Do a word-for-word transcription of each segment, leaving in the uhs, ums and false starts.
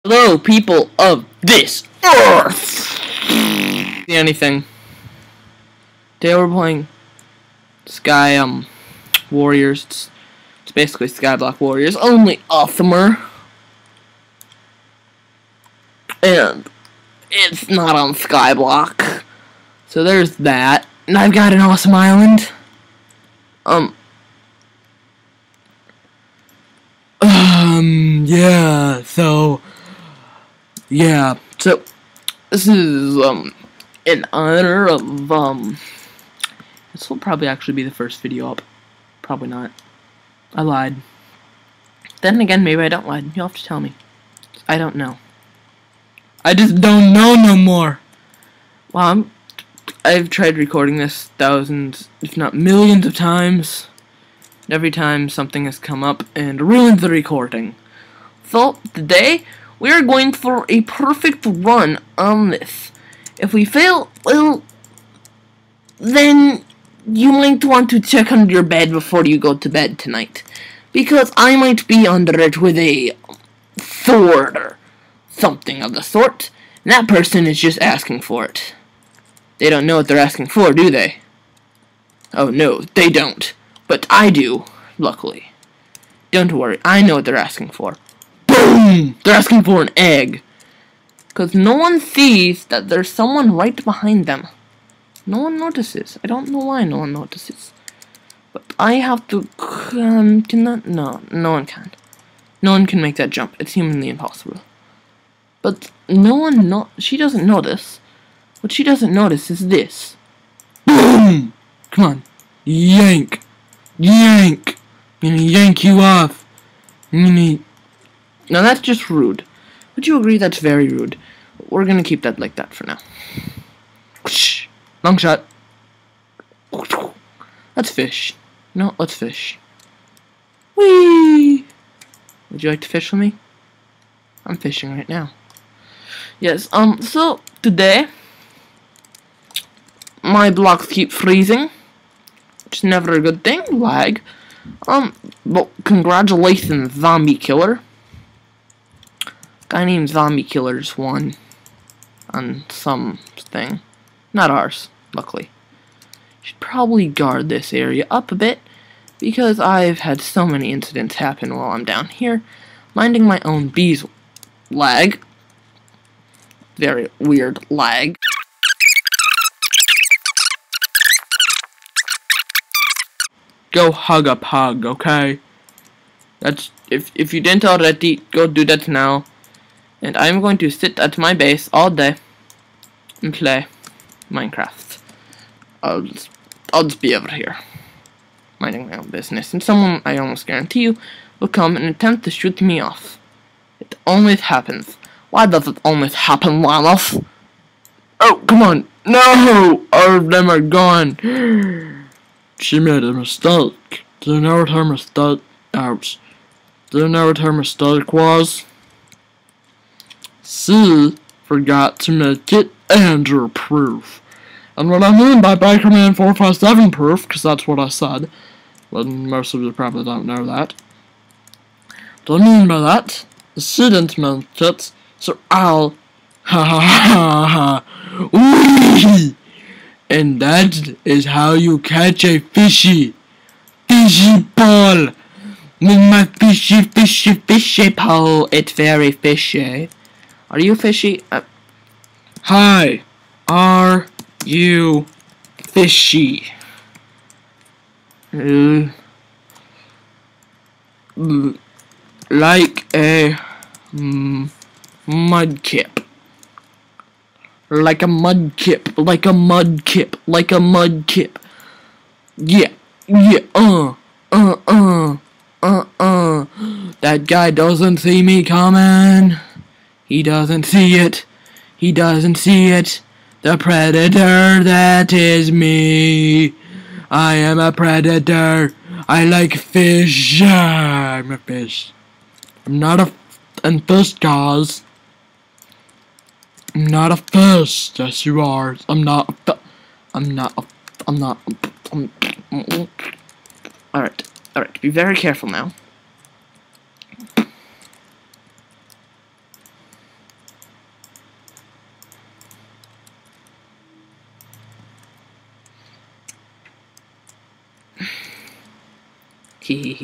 Hello, people of this earth! See anything? Today we're playing Sky, um, Warriors. It's, it's basically Skyblock Warriors, only awesomer. And it's not on Skyblock. So there's that. And I've got an awesome island. Um. Um, yeah, so. Yeah, so. This is, um, in honor of, um. This will probably actually be the first video up. Probably not. I lied. Then again, maybe I don't lie. You'll have to tell me. I don't know. I just don't know no more. Wow, I'm, I've tried recording this thousands, if not millions of times. And every time something has come up and ruined the recording. So, today, we are going for a perfect run on this. If we fail, well, then you might want to check under your bed before you go to bed tonight. Because I might be under it with a sword or something of the sort. And that person is just asking for it. They don't know what they're asking for, do they? Oh no, they don't. But I do, luckily. Don't worry, I know what they're asking for. Boom! They're asking for an egg. Because no one sees that there's someone right behind them. No one notices. I don't know why no one notices. But I have to... Um, can that? No, no one can. No one can make that jump. It's humanly impossible. But no one... No, she doesn't notice. What she doesn't notice is this. Boom! Come on. Yank. Yank. I'm gonna yank you off. I'm gonna... Now that's just rude. Would you agree that's very rude? We're gonna keep that like that for now. Long shot. Let's fish. No, let's fish. Whee! Would you like to fish with me? I'm fishing right now. Yes, um, so, today, my blocks keep freezing, which is never a good thing, lag. Um, but congratulations, Zombie Killer. Guy named Zombie Killer's won on something. Not ours, luckily. Should probably guard this area up a bit, because I've had so many incidents happen while I'm down here, minding my own bees. Lag. Very weird lag. Go hug a pug, okay? That's if if you didn't already, go do that now. And I'm going to sit at my base all day and play Minecraft. I'll just I'll just be over here, minding my own business, and someone, I almost guarantee you, will come and attempt to shoot me off. It always happens. Why does it always happen, Llamas? Oh, come on. No! All of them are gone. She made a mistake. Do you know what her mistake... Ouch. Do you know what her mistake was? She forgot to make it Andrew proof. And what I mean by Bakerman four five seven proof, because that's what I said, but most of you probably don't know that. What I mean by that is she didn't make it, so I'll ha ha ha ha wee, and that is how you catch a fishy fishy pole with my fishy fishy fishy pole. It's very fishy. Are you fishy? Uh, hi, are you fishy? Uh, like a mm, mudkip. Like a mudkip. Like a mudkip. Like a mudkip. Yeah. Yeah. Uh. Uh. Uh. Uh. Uh. That guy doesn't see me coming. He doesn't see it. He doesn't see it. The predator, that is me. I am a predator. I like fish. I'm a fish. I'm not a... And fish, guys. I'm not a fish. Yes, you are. I'm not a... I'm not a... I'm not... I'm... Alright. Alright. Be very careful now.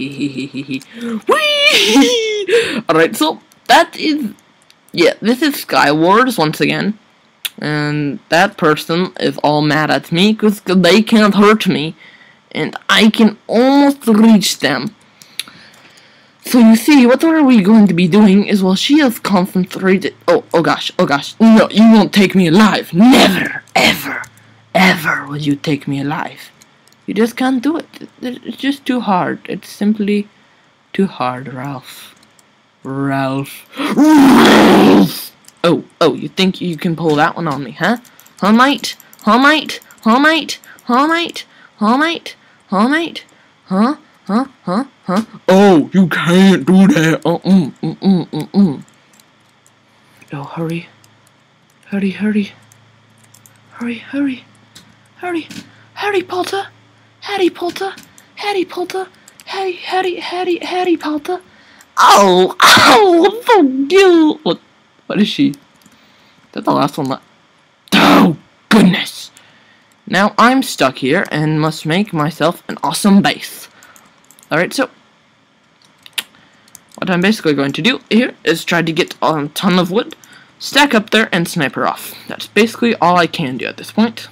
Whee! Alright, so that is, yeah, this is Skywars once again. And that person is all mad at me because they can't hurt me. And I can almost reach them. So you see, what are we going to be doing is, well, she has concentrated. Oh, oh gosh, oh gosh. No, you won't take me alive. Never, ever, ever will you take me alive. You just can't do it. It's just too hard. It's simply too hard, Ralph. Ralph. Ralph! Oh, oh, you think you can pull that one on me, huh? Huh, mate? Huh, mate? Huh, mate? Huh, mate? Huh, mate? Huh, mate? Huh? Huh? Huh? Huh? Oh, you can't do that. Uh mm mm mm mm mm. Oh, hurry. Hurry, hurry. Hurry, hurry. Hurry. Harry Potter. Harry Potter. Harry Potter. Harry, Harry, Harry, Harry Potter. Oh, oh, I'm so cute. What, what is she? Is that the last one left? Oh, goodness. Now I'm stuck here and must make myself an awesome base. Alright, so what I'm basically going to do here is try to get a ton of wood, stack up there, and snipe her off. That's basically all I can do at this point.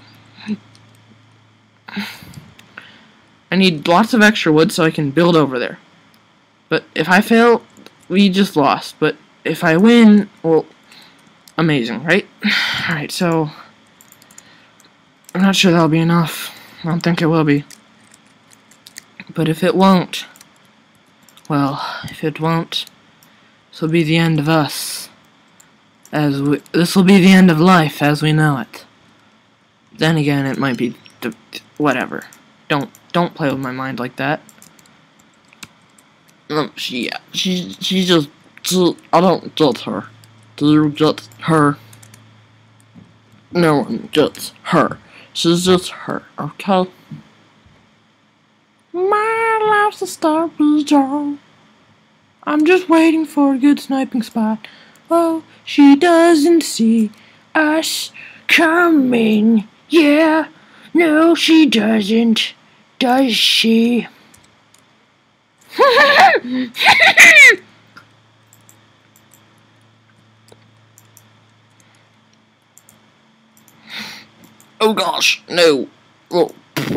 I need lots of extra wood so I can build over there. But if I fail, we just lost. But if I win, well, amazing, right? Alright, so I'm not sure that'll be enough. I don't think it will be. But if it won't, well, if it won't, this will be the end of us. As we, this will be the end of life as we know it. Then again, it might be the, whatever. Don't don't play with my mind like that. Um, she yeah, she she just, just I don't judge her. Do you judge her? No one judges her. She's just her, okay? My life's a star jar. I'm just waiting for a good sniping spot. Oh, she doesn't see us coming. Yeah, no, she doesn't. Does she? Oh gosh, no. Oh.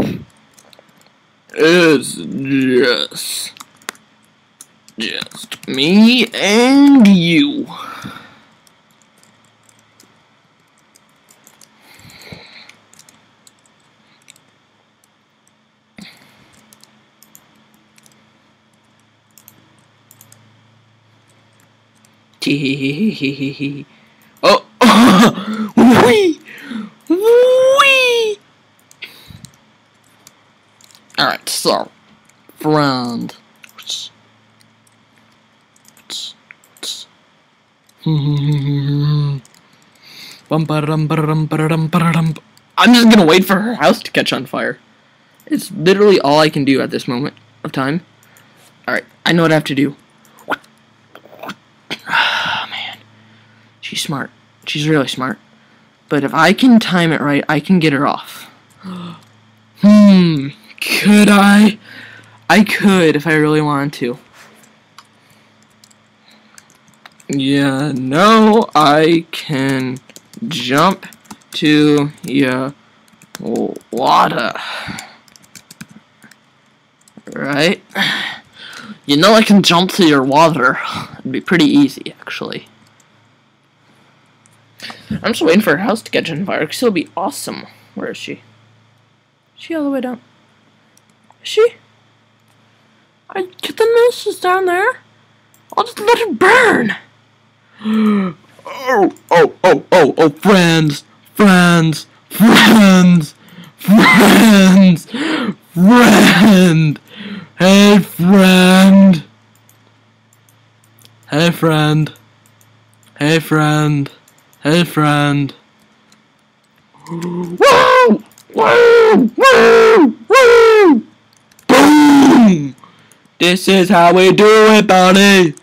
It's just, just me and you. Tee oh, wee, wee. All right, so friend. I'm just gonna wait for her house to catch on fire. It's literally all I can do at this moment of time. Alright, I know what I have to do. Oh, man. She's smart. She's really smart. But if I can time it right, I can get her off. Hmm. Could I? I could if I really wanted to. Yeah, no, I can jump to your water. Right? You know I can jump to your water. It'd be pretty easy, actually. I'm just waiting for her house to catch on fire, because it'll be awesome. Where is she? Is she all the way down? Is she? I get the noose is down there. I'll just let it burn. Oh, oh, oh, oh, oh, friends, friends, friends, friends, friend. Hey, friend. Hey, friend. Hey, friend. Hey, friend. Woo! Woo! Woo! Woo! Boom! This is how we do it, buddy.